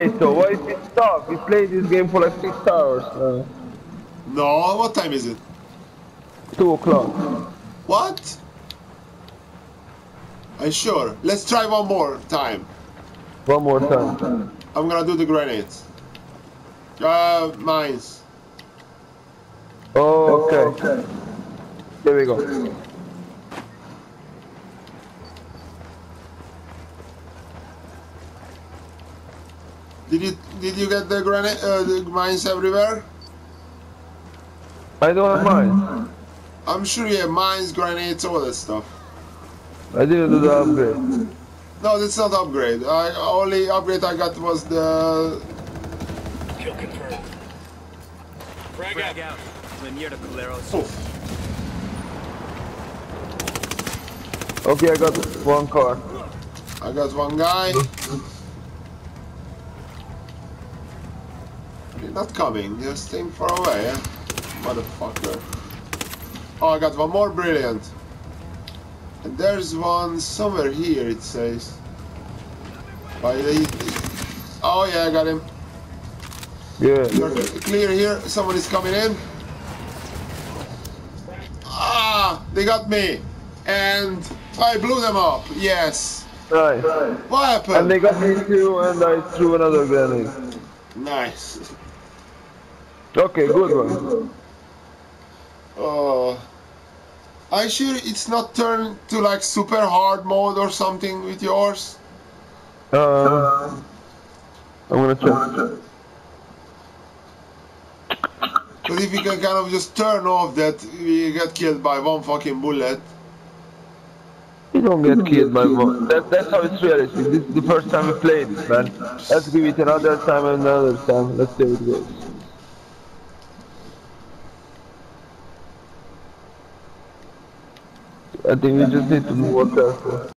So why is it stop? We played this game for like 6 hours. No, what time is it? 2 o'clock. What? Are you sure? Let's try one more time. One more time. I'm gonna do the grenades. Mines. Oh, okay. Here we go. Did you get the grenade the mines everywhere? I don't have mine. I'm sure you have mines, grenades, all that stuff. I didn't do the upgrade. No, that's not upgrade. Only upgrade I got was the. Kill confirmed. Frag out. Linear to Caleros. Oof. Okay, I got one car. I got one guy. You're not coming. You're staying far away, eh? Motherfucker. Oh, I got one more. Brilliant. And there's one somewhere here, it says. By the... Oh yeah, I got him. Yeah. You're clear here. Someone is coming in. Ah, they got me. And I blew them up. Yes. Nice. What happened? And they got me too, and I threw another grenade. Nice. Okay, good one. Oh. Are you sure it's not turned to like super hard mode or something with yours? I'm gonna check. Because if we can kind of just turn off that we get killed by one fucking bullet. You don't get killed by one. That's how it's realistic. This is the first time we played it, man. Let's give it another time and another time. Let's see how it goes. I think we just need to be more careful.